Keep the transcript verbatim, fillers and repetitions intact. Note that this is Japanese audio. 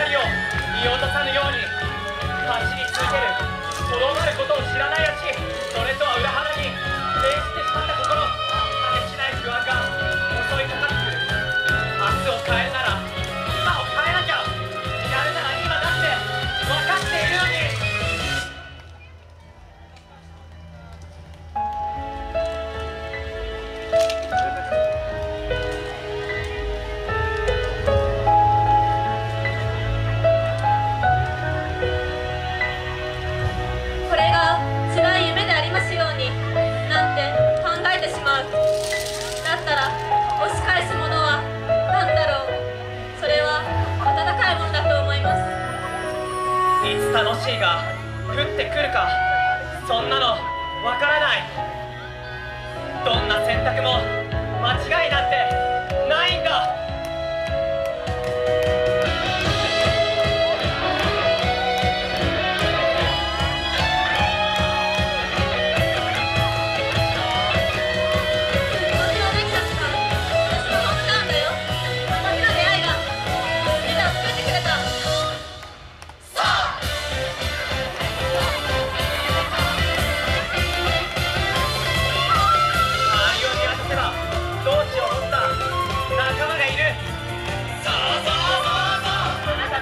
光を見落とさぬように走り続ける。とどまることを知らない足、それとは裏腹に冷してしまった心、果てしない不安が襲いかかってくる。明日を変えるなら今を変えなきゃ、やるなら今だって分かっているのに。 これが辛い夢でありますようになんて考えてしまう。だったら押し返すものは何だろう。それは温かいものだと思います。 いつ楽しいが降ってくるか、そんなのわからない。どんな選択も間違いなんて